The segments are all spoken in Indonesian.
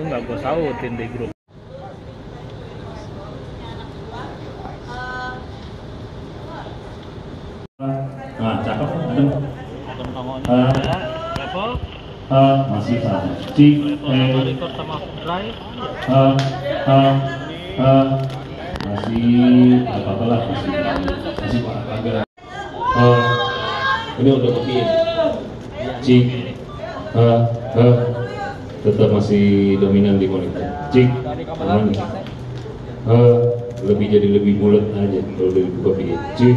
Itu nggak gue sautin di grup. Nah, cakep, adem. Level. Masih sama. Cik, Record sama drive. masih apa lah, masih agak. Ini udah begini. Cik, tetap masih dominan di monitor. Cik, aman. Lebih bulat aja kalau dari buka begini. Cik,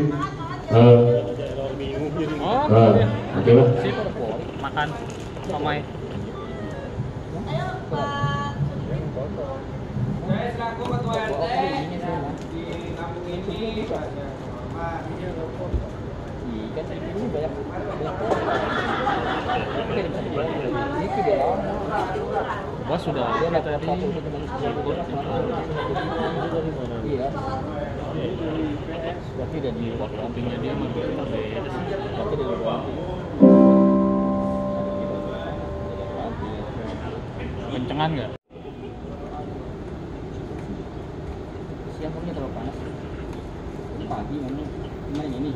oke lah. Makan somai. Saya selaku ketua RT di kampung ini Bos sudah tadi. Iya. Berarti udah di Pentingnya dia mah beda sih. berarti udah Kencengan nggak? siang pokoknya terlalu panas. Pagi memang gimana ini?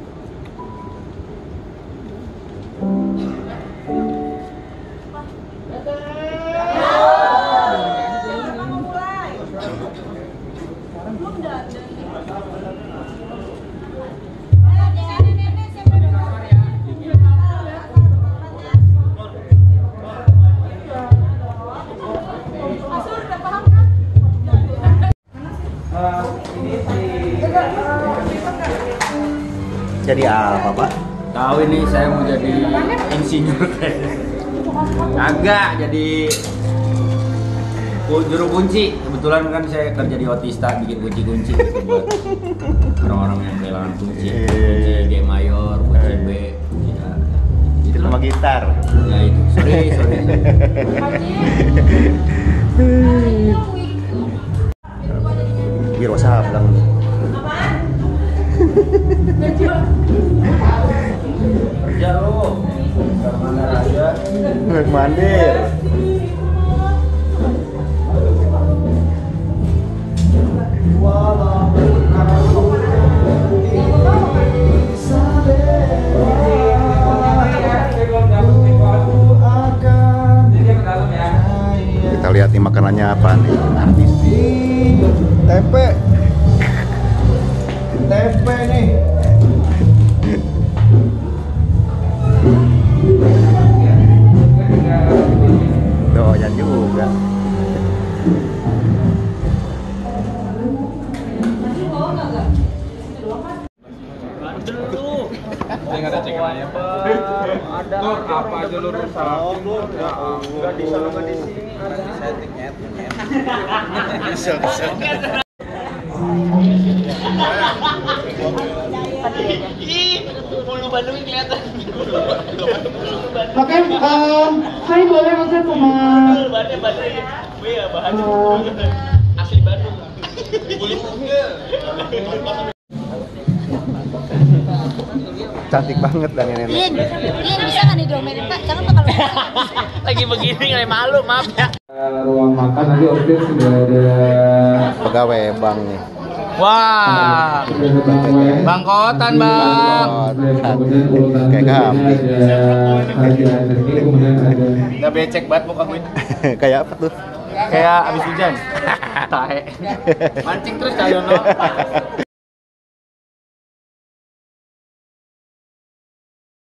Jadi apa, Pak? Tahu ini saya mau jadi insinyur agak jadi juru kunci. Kebetulan kan saya kerja di Otista bikin kunci-kunci gitu buat orang-orang yang kehilangan kunci. Kunci G mayor, kunci B. Ya, Itu sama gitar. Ya itu. Sorry. Wirausaha bilang. Kerja lo. Mana aja. Mandir. Kita lihat nih makanannya apa nih. Artis. Tempe. Tempe nih. Doyan juga. nggak ada cekannya Pak. Ada apa aja lu rusak? Nggak di sana nggak di sini. Settingnya. Oke, saya boleh makan sama Asli Bandung. Cantik banget dan nenek. Iya, bisa nggak nih diomelin Pak? Jangan Pak kalau Lagi begini nggak malu, maaf ya. Ruang makan nanti order sudah ada. Pegawai bank nih. Wah, bangkotan bang. Kayak kambing. Udah becek banget muka gue. Kayak apa tuh? Kayak abis hujan. Tahe. Mancing terus Cahyono.